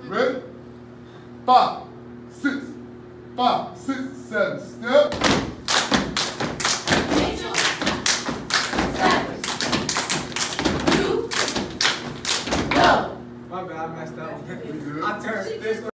Ready? 5, 6, 5, 6, 7. Step. Angel. Backwards. 2. Go. My bad, I messed up. We good. I turned this way.